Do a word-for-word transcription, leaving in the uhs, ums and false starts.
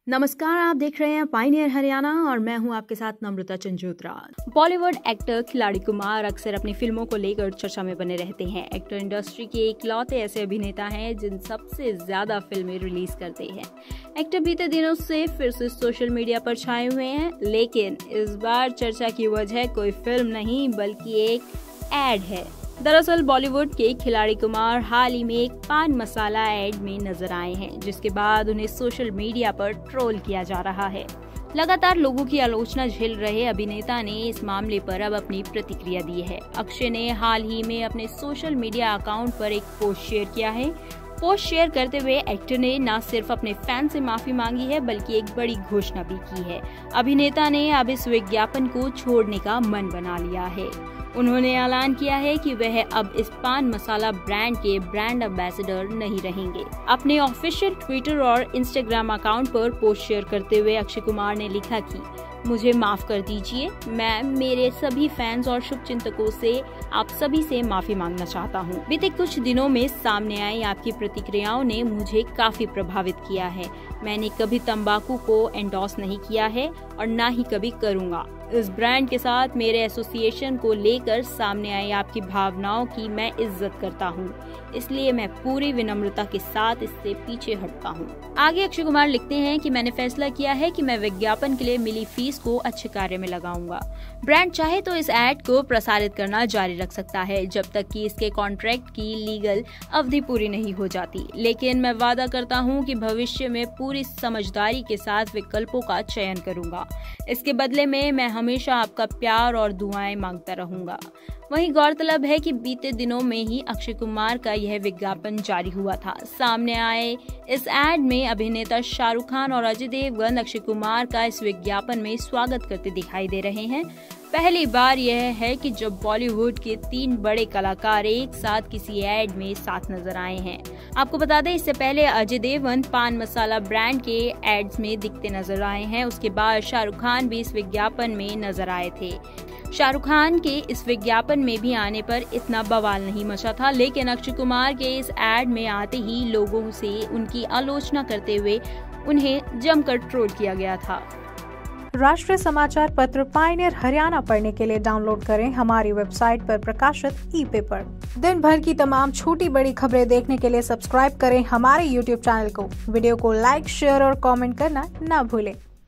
नमस्कार, आप देख रहे हैं पायनियर हरियाणा और मैं हूं आपके साथ नम्रता चंजोत्रा। बॉलीवुड एक्टर खिलाड़ी कुमार अक्सर अपनी फिल्मों को लेकर चर्चा में बने रहते हैं। एक्टर इंडस्ट्री के इकलौते ऐसे अभिनेता हैं जिन सबसे ज्यादा फिल्में रिलीज करते हैं। एक्टर बीते दिनों से फिर से सोशल मीडिया पर छाए हुए हैं, लेकिन इस बार चर्चा की वजह कोई फिल्म नहीं बल्कि एक एड है। दरअसल बॉलीवुड के खिलाड़ी कुमार हाल ही में एक पान मसाला एड में नजर आए हैं, जिसके बाद उन्हें सोशल मीडिया पर ट्रोल किया जा रहा है। लगातार लोगों की आलोचना झेल रहे अभिनेता ने इस मामले पर अब अपनी प्रतिक्रिया दी है। अक्षय ने हाल ही में अपने सोशल मीडिया अकाउंट पर एक पोस्ट शेयर किया है। पोस्ट शेयर करते हुए एक्टर ने न सिर्फ अपने फैन से माफी मांगी है बल्कि एक बड़ी घोषणा भी की है। अभिनेता ने अब इस विज्ञापन को छोड़ने का मन बना लिया है। उन्होंने ऐलान किया है कि वह अब इस पान मसाला ब्रांड के ब्रांड एम्बेसडर नहीं रहेंगे। अपने ऑफिशियल ट्विटर और इंस्टाग्राम अकाउंट पर पोस्ट शेयर करते हुए अक्षय कुमार ने लिखा कि मुझे माफ कर दीजिए, मैं मेरे सभी फैंस और शुभचिंतकों से आप सभी से माफी मांगना चाहता हूँ। बीते कुछ दिनों में सामने आई आपकी प्रतिक्रियाओं ने मुझे काफी प्रभावित किया है। मैंने कभी तंबाकू को एंडोर्स नहीं किया है और ना ही कभी करूँगा। इस ब्रांड के साथ मेरे एसोसिएशन को लेकर सामने आई आपकी भावनाओं की मैं इज्जत करता हूँ, इसलिए मैं पूरी विनम्रता के साथ इससे पीछे हटता हूँ। आगे अक्षय कुमार लिखते हैं कि मैंने फैसला किया है कि मैं विज्ञापन के लिए मिली फीस को अच्छे कार्य में लगाऊंगा। ब्रांड चाहे तो इस एड को प्रसारित करना जारी रख सकता है जब तक कि इसके कॉन्ट्रैक्ट की लीगल अवधि पूरी नहीं हो जाती, लेकिन मैं वादा करता हूँ कि भविष्य में पूरी समझदारी के साथ विकल्पों का चयन करूंगा। इसके बदले में मैं हमेशा आपका प्यार और दुआएं मांगता रहूंगा। वहीं गौरतलब है कि बीते दिनों में ही अक्षय कुमार का यह विज्ञापन जारी हुआ था। सामने आए इस एड में अभिनेता शाहरुख खान और अजय देवगन अक्षय कुमार का इस विज्ञापन में स्वागत करते दिखाई दे रहे हैं। पहली बार यह है कि जब बॉलीवुड के तीन बड़े कलाकार एक साथ किसी एड में साथ नजर आए हैं। आपको बता दें, इससे पहले अजय देवगन पान मसाला ब्रांड के एड्स में दिखते नजर आए हैं। उसके बाद शाहरुख खान भी इस विज्ञापन में नजर आए थे। शाहरुख खान के इस विज्ञापन में भी आने पर इतना बवाल नहीं मचा था, लेकिन अक्षय कुमार के इस एड में आते ही लोगों से उनकी आलोचना करते हुए उन्हें जमकर ट्रोल किया गया था। राष्ट्रीय समाचार पत्र पायनियर हरियाणा पढ़ने के लिए डाउनलोड करें हमारी वेबसाइट पर प्रकाशित ई पेपर। दिन भर की तमाम छोटी बड़ी खबरें देखने के लिए सब्सक्राइब करें हमारे यूट्यूब चैनल को। वीडियो को लाइक, शेयर और कमेंट करना न भूलें।